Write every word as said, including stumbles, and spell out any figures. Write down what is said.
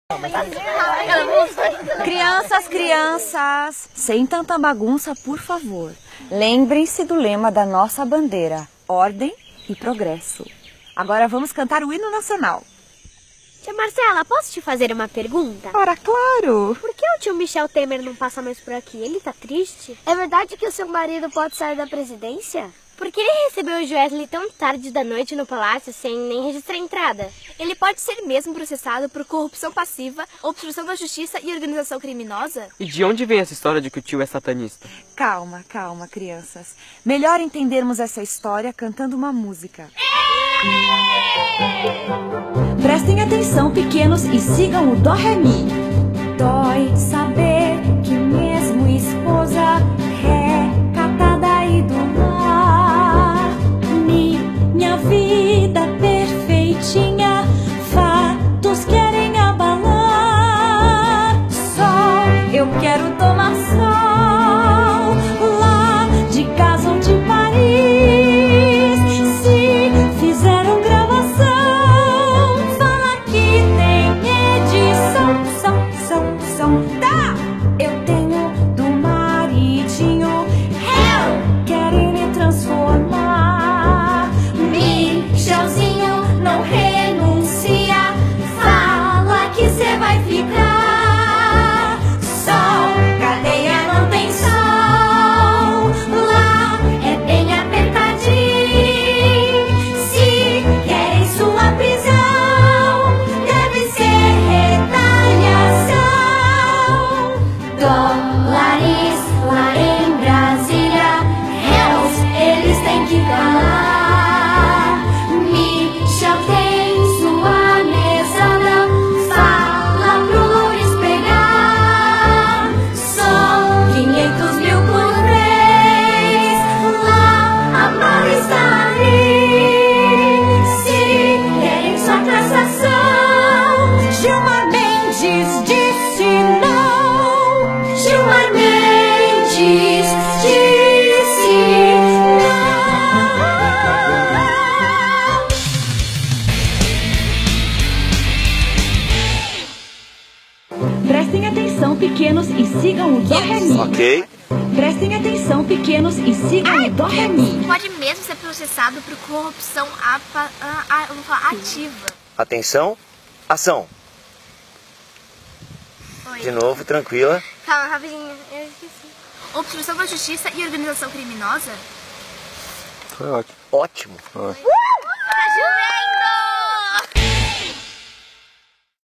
Crianças, crianças, sem tanta bagunça, por favor. Lembrem-se do lema da nossa bandeira: ordem e progresso. Agora vamos cantar o hino nacional. Tia Marcela, posso te fazer uma pergunta? Ora, claro! Por que o tio Michel Temer não passa mais por aqui? Ele tá triste? É verdade que o seu marido pode sair da presidência? Por que ele recebeu o Joesley tão tarde da noite no palácio sem nem registrar a entrada? Ele pode ser mesmo processado por corrupção passiva, obstrução da justiça e organização criminosa? E de onde vem essa história de que o tio é satanista? Calma, calma, crianças. Melhor entendermos essa história cantando uma música. Prestem atenção, pequenos, e sigam o Dó, Ré, Mi. Dói saber que mesmo esposa recatada e do lar, Mi, minha vida perfeitinha, fatos querem abalar. Sol, eu quero tomar sol, lá de casa ou de Paris. Se fizeram gravação, fala que tem edição. Som, som, som, tá! Eu tenho do maridinho, eu quero me transformar. Michelzinho não renuncia, fala que cê vai ficar. Sol, cadeia não tem sol, lá é bem apertadinho. Se querem sua prisão, deve ser retaliação. Dólares lá em Brasília, réus, eles têm que calar. Michel tem sua mesada, fala pro Loures pegar. São quinhentos mil por mês, lá a mala está ali. Se querem sua cassação, Gilmar Mendes disse não. Gilmar Mendes disse não. Prestem atenção, pequenos, e sigam o Dó, Ré, Mi. Ok. Prestem atenção, pequenos, e sigam o Dó, Ré, Mi. Pode mesmo ser processado por corrupção apa, a, a, eu vou falar, ativa. Atenção, ação. Oi. De novo, tranquila. Calma, rapidinho, eu esqueci. Obstrução da justiça e organização criminosa? Foi ótimo. Ótimo. Ótimo.